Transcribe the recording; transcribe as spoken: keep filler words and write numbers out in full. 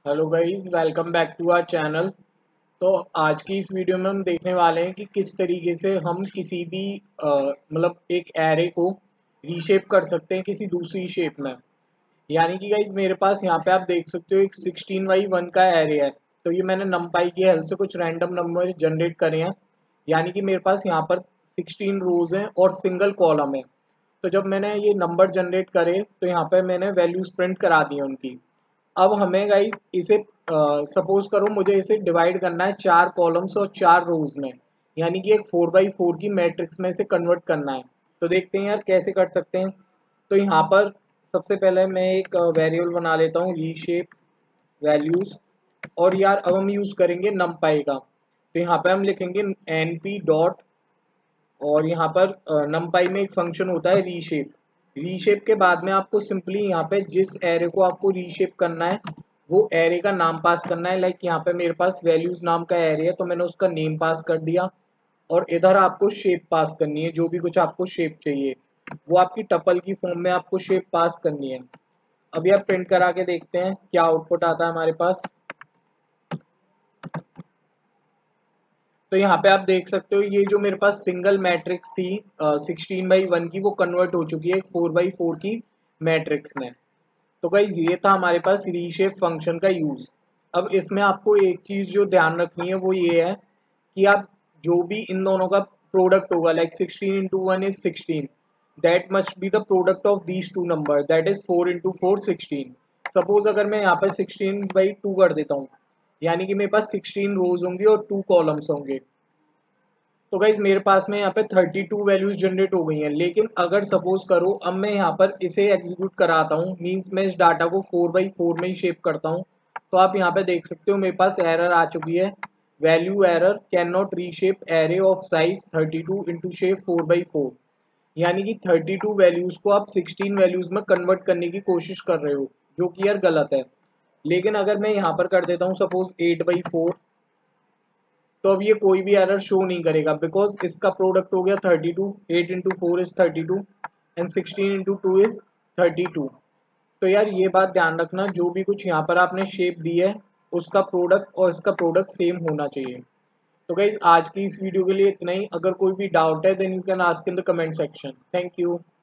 Hello guys, welcome back to our channel. तो आज की इस वीडियो में हम देखने वाले हैं कि किस तरीके से हम किसी भी अ, मतलब एक एरे को रीशेप कर सकते हैं किसी दूसरी शेप में। यानी कि गाइस मेरे पास यहाँ पे आप देख सकते हो एक सिक्सटीन बाई वन का एरे है। तो ये मैंने नमपाई की हेल्प से कुछ रैंडम नंबर जनरेट करे हैं। यानी कि मेरे पास यहाँ पर सिक्सटीन रोज हैं और सिंगल कॉलम है। तो जब मैंने ये नंबर जनरेट करे तो यहाँ पे मैंने वैल्यूज प्रिंट करा दी है उनकी। अब हमें गाइस इसे सपोज करो मुझे इसे डिवाइड करना है चार कॉलम्स और चार रोज में। यानी कि एक फोर बाई फोर की मैट्रिक्स में इसे कन्वर्ट करना है। तो देखते हैं यार कैसे कर सकते हैं। तो यहाँ पर सबसे पहले मैं एक वेरिएबल बना लेता हूँ रीशेप वैल्यूज। और यार अब हम यूज करेंगे नमपाई का। तो यहाँ पे हम लिखेंगे एन पी डॉट और यहाँ पर नमपाई में एक फंक्शन होता है रीशेप। रीशेप के बाद में आपको सिंपली यहाँ पे जिस एरे को आपको रीशेप करना है वो एरे का नाम पास करना है। लाइक यहाँ पे मेरे पास वैल्यूज नाम का एरे है तो मैंने उसका नेम पास कर दिया। और इधर आपको शेप पास करनी है, जो भी कुछ आपको शेप चाहिए वो आपकी टपल की फॉर्म में आपको शेप पास करनी है। अभी आप प्रिंट करा के देखते हैं क्या आउटपुट आता है हमारे पास। तो यहाँ पे आप देख सकते हो ये जो मेरे पास सिंगल मैट्रिक्स थी सिक्सटीन बाई वन की वो कन्वर्ट हो चुकी है एक फोर बाई फोर की मैट्रिक्स में। तो गाइज ये था हमारे पास रीशेप फंक्शन का यूज। अब इसमें आपको एक चीज जो ध्यान रखनी है वो ये है कि आप जो भी इन दोनों का प्रोडक्ट होगा like sixteen into one is sixteen, that must be the product of these two number that is four into four sixteen. Suppose अगर मैं यहाँ पर सिक्सटीन बाई टू कर देता हूँ यानी कि मेरे पास सिक्सटीन रोज होंगी और टू कॉलम्स होंगे। तो गाइज मेरे पास में यहाँ पे थर्टी टू वैल्यूज जनरेट हो गई हैं। लेकिन अगर सपोज करो अब मैं यहाँ पर इसे एग्जीक्यूट कराता हूँ मीन्स मैं इस डाटा को फोर बाई फोर में ही शेप करता हूँ। तो आप यहाँ पे देख सकते हो मेरे पास एरर आ चुकी है, value error can not reshape array of size thirty two into shape four by four. यानी कि थर्टी टू वैल्यूज को आप सिक्सटीन वैल्यूज में कन्वर्ट करने की कोशिश कर रहे हो, जो कि यार गलत है। लेकिन अगर मैं यहाँ पर कर देता हूँ सपोज एट बाई फोर, तो अब ये कोई भी एरर शो नहीं करेगा बिकॉज इसका प्रोडक्ट हो गया thirty two, eight into four is thirty two and sixteen into two is thirty two. तो यार ये बात ध्यान रखना, जो भी कुछ यहाँ पर आपने शेप दी है उसका प्रोडक्ट और इसका प्रोडक्ट सेम होना चाहिए। तो गाइज आज की इस वीडियो के लिए इतना ही। अगर कोई भी डाउट है then you can ask in the comment section. Thank you.